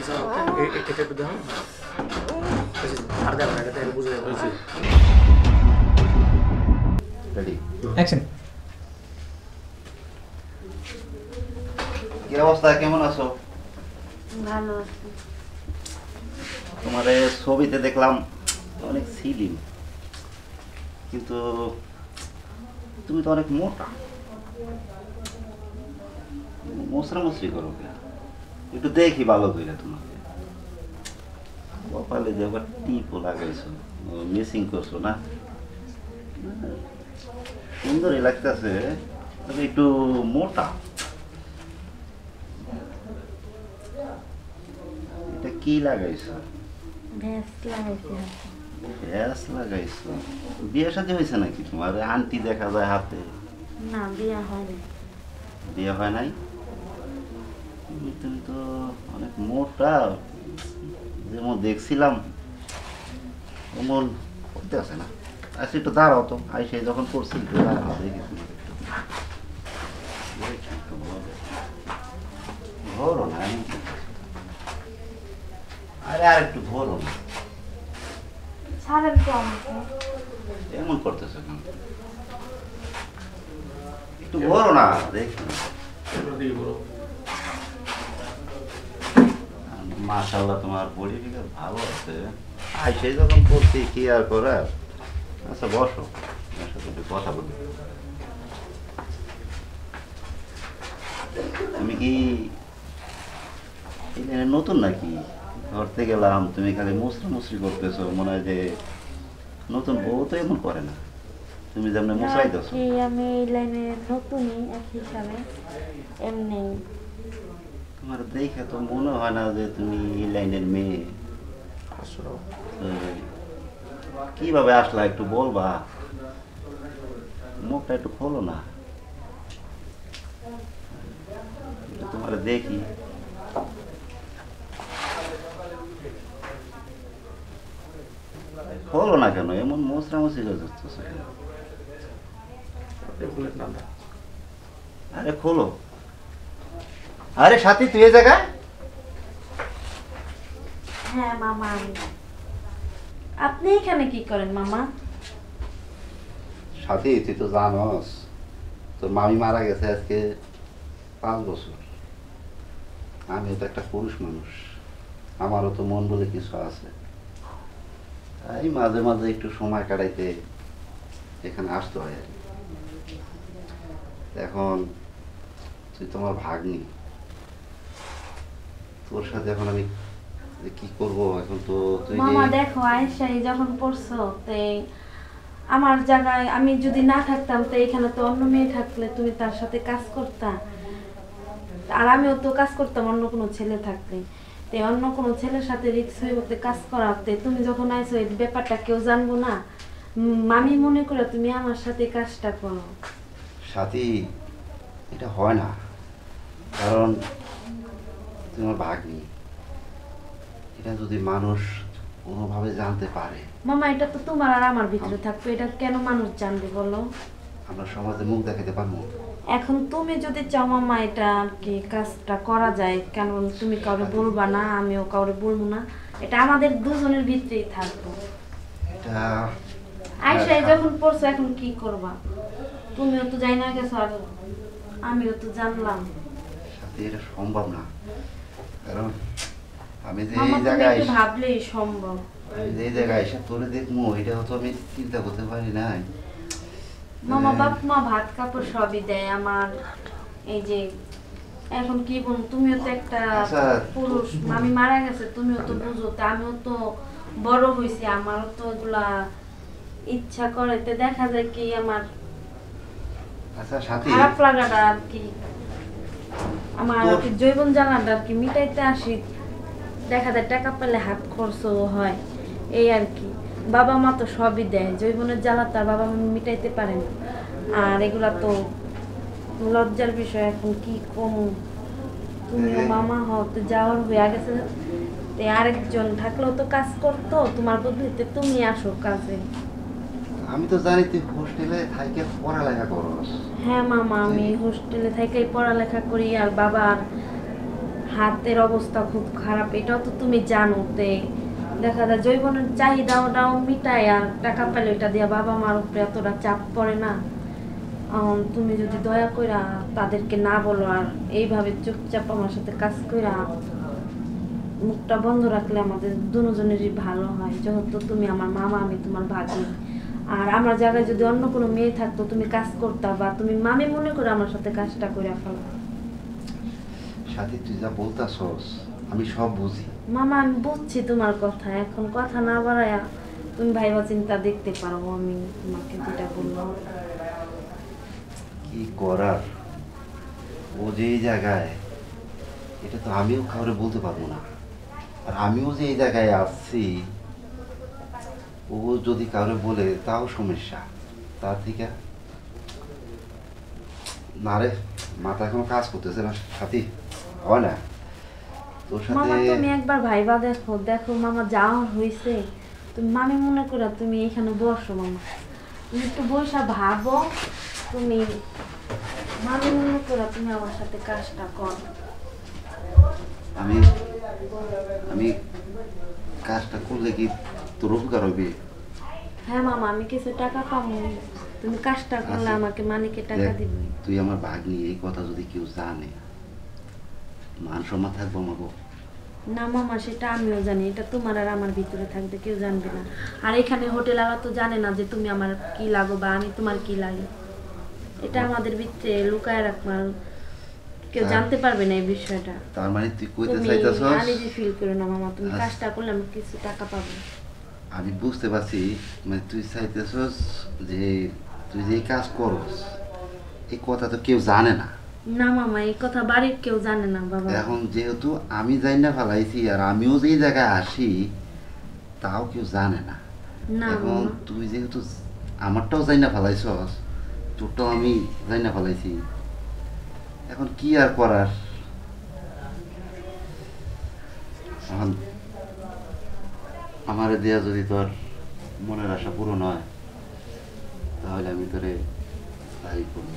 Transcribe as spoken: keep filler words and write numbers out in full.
এটা একটু দাও আর দাও না এটা বুঝে যাবে রেডি অ্যাকশন কি অবস্থা কেমন আছো ভালো আছি তোমার ছবিতে দেখলাম অনেক সিলিম কিন্তু তুমি তো অনেক মোটা মশরা মশরি করো একটু দেখি ভালো করে তোমাকে কপালে যে আবার টিপও লাগাইছো মিসিং করছো না সুন্দরই লাগতেছে তবে একটু মোটা এটা কি লাগাইছো ভ্যাস লাগাইছি ভ্যাস লাগাইছো বিয়ে শাদী হয়েছে নাকি তোমার আন্টি দেখা যায় হাতে না বিয়ে হয়নি বিয়ে হয় নাই তুমি তো অনেক মোটা যেমন দেখছিলাম এমন করতে আছে না আচ্ছা একটু দাঁড়াও তো আইসে যখন করছি একটু দাঁড়াও দেখি ধরো না আরে আর একটু ধরো না ছাড়েন তো আমাকে এমন করতেছো কেন একটু ধরো না দেখি মাশাআল্লাহ তোমার বডি ফিগার ভালো আছে আইসে যখন করছি কি আর করার আচ্ছা বসো আমার সাথে একটু কথা বলি তুমি কি এখানে নতুন নাকি ধরতে গেলাম তুমি খালি মুসরি মুসরি করতেছো মনে হয় যে নতুন বউ তো এমন করে না তুমি যেমন মুসরাইতেছো আমি এই লাইনে নতুনই এক হিসাবে এমনি তোমার দেখে তো মনে হয় না যে তুমি এই লাইনের মেয়ে কিভাবে আসলা একটু বলবা মুখটা একটু খোলো না তোমার দেখি খোলো না কেন এমন মশরা মশি করতেছো কেন আরে খোলো আরে সাথী তুই এই জায়গায় হ্যাঁ মামা আমি আপনি এখানে কি করেন মামা সাথী তুই তো জানোস তোর মামি মারা গেছে আজকে পাঁচ বছর আমিও তো একটা পুরুষ মানুষ আমারও তো মন বলে কিছু আছে এই মাঝে মাঝে একটু সময় কাটাইতে এখানে আসতে হয় আর এখন তুই তোমার ভাগ্নি তোর সাথে এখন আমি কি করব এখন তো তুই মামা দেখো আয়েশা যখন পড়ছো তে আমার জায়গায় আমি যদি না থাকতাম তো এখানে তো অন্য মেয়ে থাকলে তুমি তার সাথে কাজ করতা আর আমিও তো কাজ করতাম অন্য কোনো ছেলে থাকলে তে অন্য কোনো ছেলের সাথে রিক্স হয়ে কাজ করাতে তুমি যখন আইছো এই ব্যাপারটা কেউ জানবো না মামি মনে করে তুমি আমার সাথে কাজটা করো সাথী এটা হয় না কারণ তোমার ভাগ্নি এটা যদি মানুষ কোনোভাবে জানতে পারে মামা এটা তো তোমার আর আমার ভিতরে থাকবে এটা কেন মানুষ জানবে বলো আমরা সমাজে মুখ দেখাতে পারবো এখন তুমি যদি চাও মামা এটা কি কাজটা করা যায় কেন তুমি কাউরে বলবা না আমিও কাউরে বলবো না এটা আমাদের দুজনের ভিতরেই থাকবো এটা আয়শা যখন পড়ছো এখন কি করবা তুমিও তো যাই না গেছো আর আমিও তো জানলাম সাথে এটা সম্ভব না কারণ আমি যে মামা এই তুমি জায়গায় একটু ভাবলেই সম্ভব আমি যে এই জায়গায় এসে তোরে দেখবো এটা তো আমি চিন্তা করতে পারি নাই মামা বাপ মা ভাত কাপড় সবই দেয় আমার এই যে এখন কি বল তুমিও তো একটা পুরুষ মামি মারা গেছে তুমিও তো বুঝো তা আমিও তো বড় হইছি আমারও তো এগুলা ইচ্ছা করে তো দেখা যায় কি আমার আচ্ছা সাথী খারাপ লাগাটা আর কি আমার আর কি জৈবন জ্বালাটা আর কি মিটাইতে আসি দেখা যায় টাকা পেলে হাত খরচও হয় এই আর কি বাবা মা তো সবই দেয় জৈবনের জ্বালা তার বাবা মা মিটাইতে পারে না আর এগুলা তো লজ্জার বিষয় এখন কি কম তুমিও মামা হও তো যাওয়ার হয়ে গেছে আরেকজন থাকলেও তো কাজ করতো তোমার বদলিতে তুমি আসো কাজে আমি তো জানি তুই হোস্টেলে থাইকে পড়ালেখা করস হ্যাঁ মামা আমি হোস্টেলে থেকেই পড়ালেখা করি আর বাবার হাতের অবস্থা খুব খারাপ, এটাও তো তুমি জানো। তে দেখা যায় জৈবনের চাহিদা ওটাও মিটায়, আর টাকা পেলে ওইটা দিয়ে বাবা মার উপরে এতটা চাপ পড়ে না। আম, তুমি যদি দয়া কইরা তাদেরকে না বলো, আর এইভাবে চুপচাপ আমার সাথে কাজ কইরা মুখটা বন্ধ রাখলে আমাদের দুজনেরই ভালো হয়। যেহেতু তুমি আমার মামা, আমি তোমার ভাগ্নি। আর আমার জায়গায় যদি অন্য কোনো মেয়ে থাকতো, তুমি কাজ করতা, বা তুমি মামি মনে করে আমার সাথে কাজটা করে ফেলো। সাথী তুই যা বলতাছস আমি সব বুঝি মামা, আমি বুঝছি তোমার কথা, এখন কথা না বাড়ায়া তুমি ভাইবা চিন্তা দেখতে পারো আমি তোমাকে যেটা বললাম। কি করার, ও যে এই জায়গায়, এটা তো আমিও কাউরে বলতে পারবো না। আর আমিও যে এই জায়গায় আসছি, ও যদি কাউরে বলে তাও সমস্যা। তার থেকে না রে, মাথা এখনো কাজ করতেছে না সাথী, হয় না তোর সাথে। মামা তুমি একবার ভাইবা দেখো, দেখো মামা যা হয়েছে, তুমি মামি মনে করো তুমি এখানে বসো। মামা তুমি একটু বসা ভাবো, তুমি মামি মনে করো তুমি আমার সাথে কাজটা করো। আমি আমি কাজটা করলে কি তোর উপকার হবে? হ্যাঁ মামা, আমি কিছু টাকা পাবো, তুমি কাজটা করলে আমাকে মালিকে টাকা দিবে। তুই আমার ভাগ্নি, এই কথা যদি কেউ জানে মান সম্মান থাকবো আমাকে? না মামা, সেটা আমিও জানি, এটা তোমার আর আমার ভিতরে থাকবে, কেউ জানবে না। আর এখানে হোটেল আলা তো জানে না যে তুমি আমার কি লাগো বা আমি তোমার কি লাগে। এটা আমাদের ভিতরে লুকায় রাখবো, কেউ জানতে পারবে না এই বিষয়টা। তার মানে তুই কইতে তুমি চাইতাছস আনইজি ফিল করো না মামা, তুমি কাজটা করলে আমি কিছু টাকা পাবো। আমি বুঝতে পারছি, মানে তুই চাইতেছস যে তুই যে কাজ করস এই কথা তো কেউ জানে না। না মামা, এই কথা বাড়ির কেউ জানে না বাবা। এখন যেহেতু আমি যাই না ফেলাইছি, আর আমিও যেই জায়গায় আসি তাও কেউ জানে না। এখন তুই যেহেতু আমারটাও যাই না ফেলাইছস, তোরটাও আমি যাই না ফেলাইছি, এখন কি আর করার। এখন আমার দেয়া যদি তোর মনের আশা পূরণ হয়, তাহলে আমি তোরে তাই করবো।